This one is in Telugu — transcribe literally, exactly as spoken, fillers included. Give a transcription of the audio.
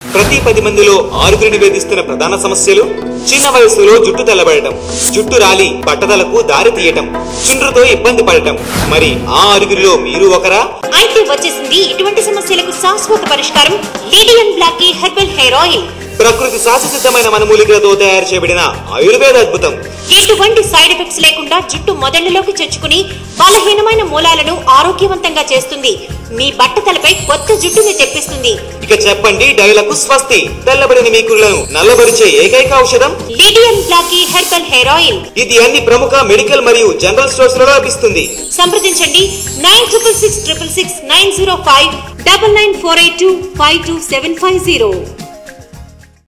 ప్రతి పది మందిలో ఆరుగురిని వేధిస్తున్న ప్రధాన సమస్యలు చిన్న వయసులో జుట్టు తెల్లబడటం, జుట్టు రాలి బట్టతలకు దారి తీయటం, చుండ్రుతో ఇబ్బంది పడటం. మరి ఆ ఆరుగురిలో మీరు ఒకరా? అయితే వచ్చేసింది ఇటువంటి సమస్యలకు శాశ్వత పరిష్కారం లిడియన్ హెర్బల్ హెయిర్ ఆయిల్. ప్రకృతి సహజసిద్ధమైన వనమూలికలతో తయారు చేయబడిన ఆయుర్వేద అద్భుతం. ఎటువంటి సైడ్ ఎఫెక్ట్స్ లేకుండా జుట్టు మొదళ్లలోకి చొచ్చుకుని బలహీనమైన మూలాలను ఆరోగ్యవంతంగా చేస్తుంది. మీ బట్టతలపై కొత్త జుట్టుని తెప్పిస్తుంది. ఇక చెప్పండి డైలకు స్వస్తి. తెల్లబడిన మీ కురులను నల్లబరిచే ఏకైక ఔషధం లిడియన్ హెర్బల్ హెయిర్ ఆయిల్. ఇది అన్ని ప్రముఖ మెడికల్ మరియు జనరల్ స్టోర్స్ లో లభిస్తుంది. సంప్రదించండి nine triple six triple six nine zero five double nine four eight two five two seven five zero.